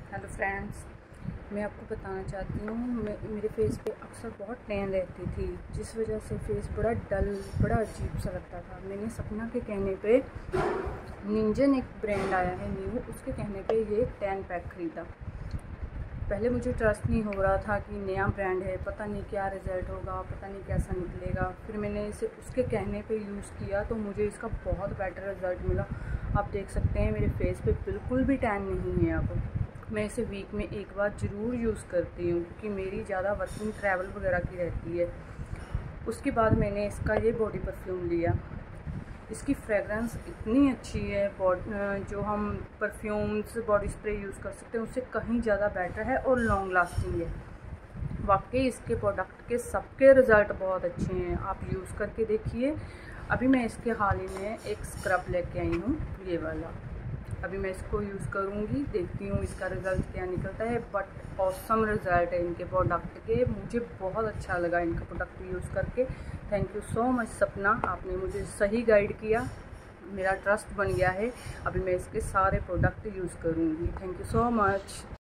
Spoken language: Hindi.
हेलो फ्रेंड्स, मैं आपको बताना चाहती हूँ मेरे फेस पे अक्सर बहुत टैन रहती थी, जिस वजह से फेस बड़ा डल, बड़ा अजीब सा लगता था। मैंने सपना के कहने पे निंजन एक ब्रांड आया है न्यू, उसके कहने पे ये टैन पैक ख़रीदा। पहले मुझे ट्रस्ट नहीं हो रहा था कि नया ब्रांड है, पता नहीं क्या रिज़ल्ट होगा, पता नहीं कैसा निकलेगा। फिर मैंने इसे उसके कहने पे यूज़ किया तो मुझे इसका बहुत बेटर रिज़ल्ट मिला। आप देख सकते हैं मेरे फेस पे बिल्कुल भी टैन नहीं है। अब मैं इसे वीक में एक बार ज़रूर यूज़ करती हूँ क्योंकि मेरी ज़्यादा वर्किंग ट्रैवल वगैरह की रहती है। उसके बाद मैंने इसका ये बॉडी परफ्यूम लिया। इसकी फ्रेगरेंस इतनी अच्छी है, जो हम परफ्यूम्स बॉडी स्प्रे यूज़ कर सकते हैं उससे कहीं ज़्यादा बेटर है और लॉन्ग लास्टिंग है। वाकई इसके प्रोडक्ट के सबके रिज़ल्ट बहुत अच्छे हैं, आप यूज़ करके देखिए। अभी मैं इसके हाल ही में एक स्क्रब लेके आई हूँ, ये वाला। अभी मैं इसको यूज़ करूँगी, देखती हूँ इसका रिज़ल्ट क्या निकलता है। बट ऑसम रिज़ल्ट है इनके प्रोडक्ट के, मुझे बहुत अच्छा लगा इनका प्रोडक्ट यूज़ करके। Thank you so much Sapna, आपने मुझे सही गाइड किया, मेरा ट्रस्ट बन गया है। अभी मैं इसके सारे प्रोडक्ट यूज़ करूँगी। Thank you so much.